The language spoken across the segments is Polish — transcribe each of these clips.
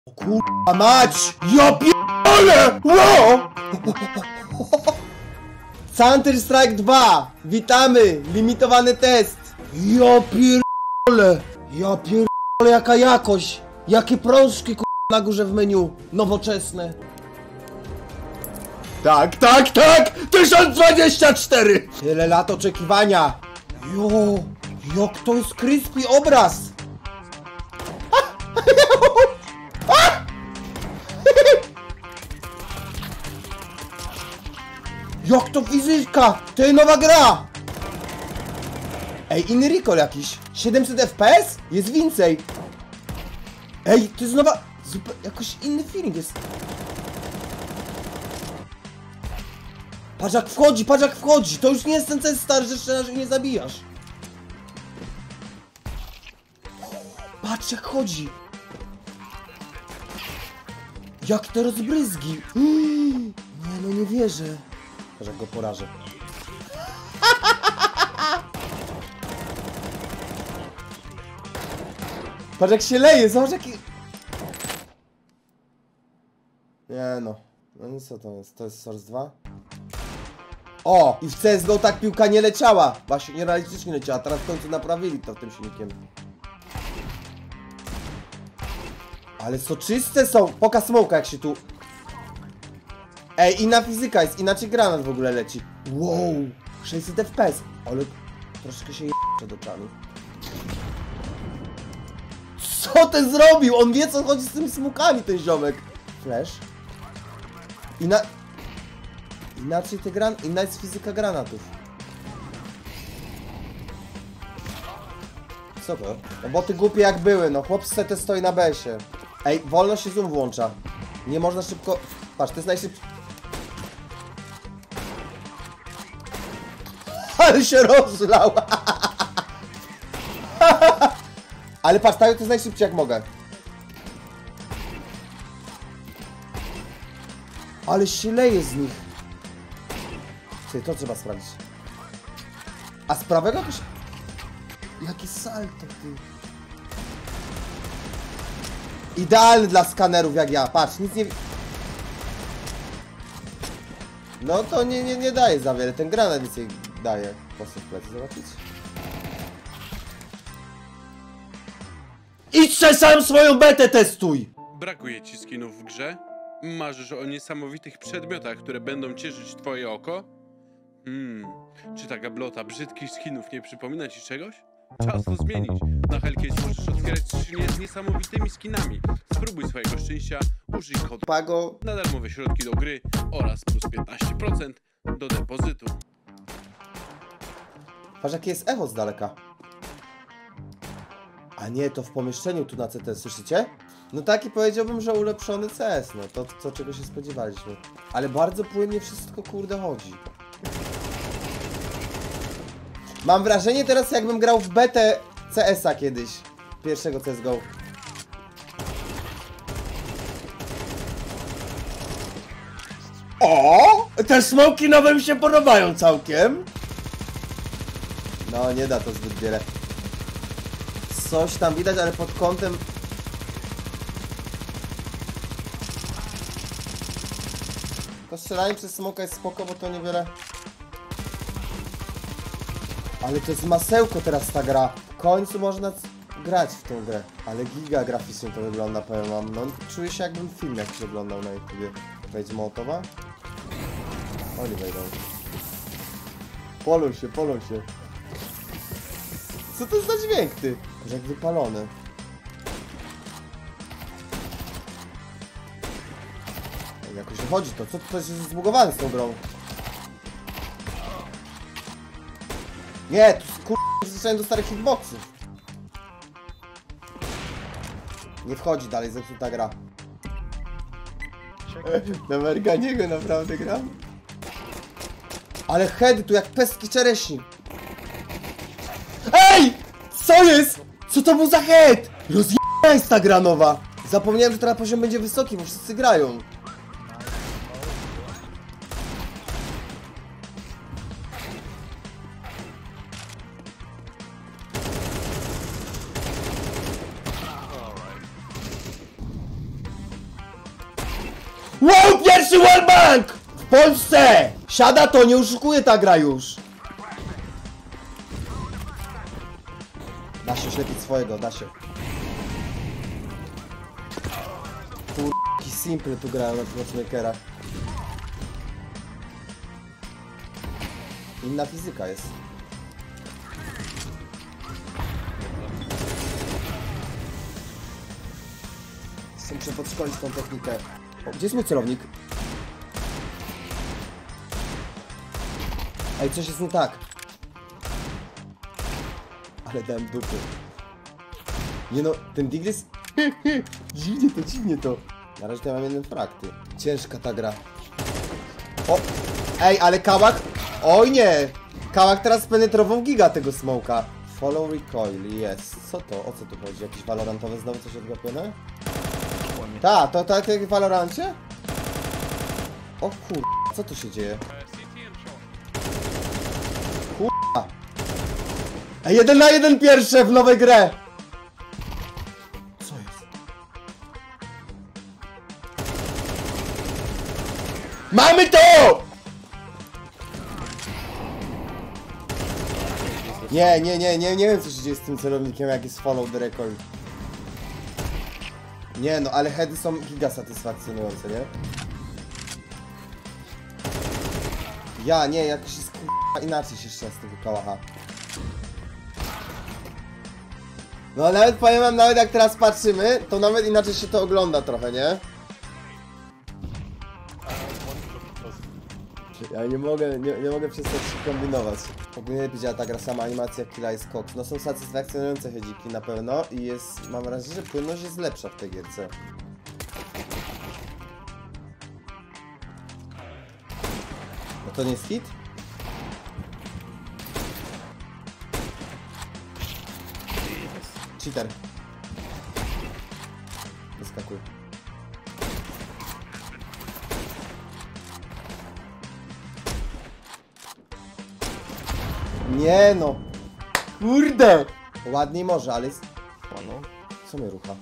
O kurwa mać! Ja pierdolę! Wow! Counter-Strike 2! Witamy! Limitowany test! Ja pierdolę! Ja pierdolę, jaka jakość! Jakie prążki kurwa na górze w menu! Nowoczesne! Tak, tak, tak! 1024! Tyle lat oczekiwania! Jo! Jak to jest crispy obraz! Jak to fizyka? To jest nowa gra! Ej, inny recall jakiś. 700 FPS? Jest więcej. Ej, to jest nowa... Jakoś inny feeling jest. Patrz jak wchodzi, patrz jak wchodzi. To już nie jest ten stary, że strzelasz i nie zabijasz. Patrz jak chodzi. Jak te rozbryzgi. Nie no, nie wierzę. Patrz jak go porażę. Patrz jak się leje, zobacz jaki... Nie no. No co to jest? To jest Source 2? O! I w CSGO tak piłka nie leciała. Właśnie nierealistycznie leciała. Teraz w końcu naprawili to tym silnikiem. Ale soczyste są. Pokaż smoka jak się tu... Ej, inna fizyka jest. Inaczej granat w ogóle leci. Wow! 600 FPS. Ale troszkę się przed oczami. Co ten zrobił? On wie co chodzi z tymi smokami, ten ziomek. Flash. Inaczej te inna jest fizyka granatów. Co to? No boty głupie jak były, no chłop z CT stoi na besie. Ej, wolno się zoom włącza. Nie można szybko... Patrz, to jest najszybszy... Ale się rozlał! Ale patrz, tak to jest najszybciej jak mogę. Ale się leje z nich. Czyli to trzeba sprawdzić. A z prawego to się... Jakie salto, ty. Idealny dla skanerów jak ja. Patrz, nic nie... No to nie daje za wiele. Ten granat nic nie daje. Proszę w plecy zobaczyć. Idź sam swoją betę testuj! Brakuje ci skinów w grze? Marzysz o niesamowitych przedmiotach, które będą cieszyć twoje oko? Czy ta gablota brzydkich skinów nie przypomina ci czegoś? Czas to zmienić. Na Hellcase możesz otwierać skrzynię z niesamowitymi skinami. Spróbuj swojego szczęścia, użyj kodu Pago na darmowe środki do gry oraz plus 15% do depozytu. Patrz jakie jest echo z daleka. A nie, to w pomieszczeniu tu na CT, słyszycie? No taki powiedziałbym, że ulepszony CS, no to czego się spodziewaliśmy. Ale bardzo płynnie wszystko kurde chodzi. Mam wrażenie teraz jakbym grał w betę CS-a kiedyś. Pierwszego CSGO. O! Te smoki nowe mi się podobają całkiem. No nie da to zbyt wiele. Coś tam widać, ale pod kątem... To strzelanie przez smoka jest spoko, bo to niewiele... Ale to jest masełko teraz ta gra. W końcu można grać w tą grę. Ale giga graficznie to wygląda, powiem wam. No czuję się jakbym film jakiś oglądał na YouTubie. Wejdzie Mołotowa? Oni wejdą. Polą się, polą się. Co to jest za dźwięk, ty? Że jak wypalony. Jakoś chodzi to. Co to jest zbugowane z tą grą? Nie, tu zacząłem do starych hitboxów. Nie wchodzi dalej, zepsuta gra. Na Merganiego naprawdę gram. Ale heady tu jak pestki czereśni. Ej! Co jest? Co to był za head? Rozjebana jest ta gra nowa. Zapomniałem, że teraz poziom będzie wysoki, bo wszyscy grają. Wow, pierwszy wallbang! W Polsce! Siada to, nie oszukuje ta gra już. Da się oślepić swojego, da się. Jaki simple tu grałem na matchmakerach. Inna fizyka jest. Muszę podszkolić tą technikę. O, gdzie jest mój celownik? Ej, coś jest nie tak. Ale dałem dupy. Nie no, ten Digl jest... dziwnie to. Na razie to ja mam jeden frag, ty. Ciężka ta gra. O! Ej, ale Kałak... Oj nie! Kałak teraz penetrował giga tego smoka. Follow recoil, jest. Co to? O co tu chodzi? Jakieś valorantowe znowu coś odgapione? Ta, to jak w Valorancie? O kur... co tu się dzieje? Kurwa. A 1 na 1 pierwsze w nowej grę! Co jest? Mamy to! Nie wiem co się dzieje z tym celownikiem, jak jest follow the recoil. Nie no, ale heady są giga satysfakcjonujące, nie? Ja, nie, jakoś jest k***a inaczej się szczęście z tego kałacha. No nawet powiem wam, nawet jak teraz patrzymy, to nawet inaczej się to ogląda trochę, nie? Ja nie mogę przestać się kombinować. Ogólnie lepiej działa ta gra, sama animacja killa jest koks. No są satysfakcjonujące headziki na pewno i jest, mam wrażenie, że płynność jest lepsza w tej gierce. No to nie jest hit? Cheater. Wyskakuj. Nie no! Kurde! Ładniej może, ale jest... Co mnie rucha?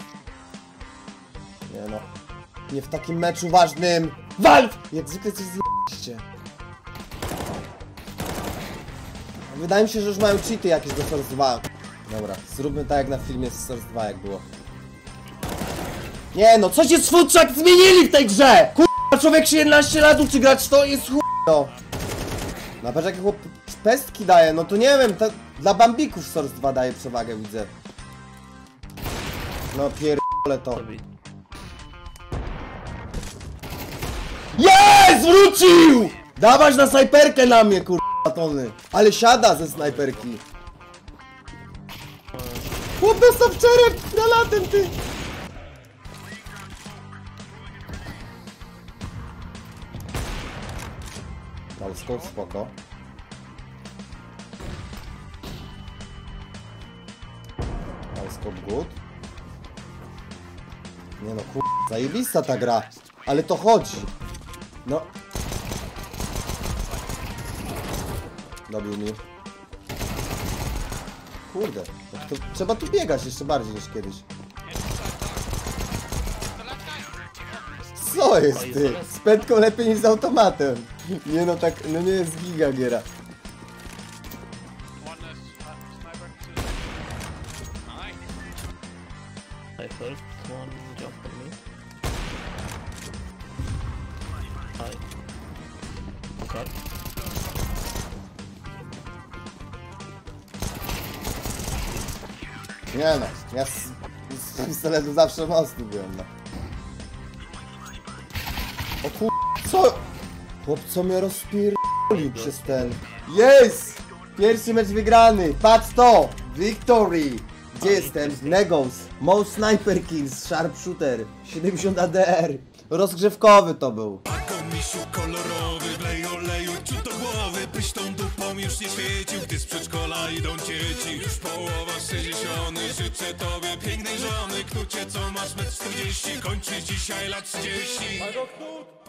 Nie no. Nie w takim meczu ważnym! Valve! Jak zwykle coś zjeździcie. Wydaje mi się, że już mają cheaty jakieś do Source 2. Dobra, zróbmy tak jak na filmie z Source 2 jak było. Nie no, coś jest futrzak zmienili w tej grze! Kurwa, człowiek się 11 lat uczy grać, to jest no. No patrz jakie chłop pestki daje, no to nie wiem, to dla bambików Source 2 daje przewagę, widzę. No pierdolę to. Jest! Wrócił! Dawać na snajperkę na mnie, kurwa, tony. Ale siada ze snajperki. Chłop dostał w czerep granatem, ty! Ale skąd spoko. Ale skąd good. Nie no kur... zajebista ta gra. Ale to chodzi. No. Dobił mi. Kurde. To trzeba tu biegać jeszcze bardziej niż kiedyś. Co jest ty? Z pętką lepiej niż z automatem. Nie no tak, no nie jest giga giera. I first one jump on me. Cut. Nie no, ja z pistoletu zawsze mocny byłem, no. O kur... co? Chłop, co mnie rozpierdolił przez ten... Jest! Pierwszy mecz wygrany, patrz to! Victory! Gdzie jestem? Negos, Most Sniper Kills, Sharpshooter, 70 ADR. Rozgrzewkowy to był. Misiu kolorowy, wlej oleju ciut do głowy. Byś tą dupą już nie świecił, gdy z przedszkola idą dzieci. Już połowa 60. Życzę tobie pięknej żony. Knucie, co masz 1,40 m, kończysz dzisiaj lat 30.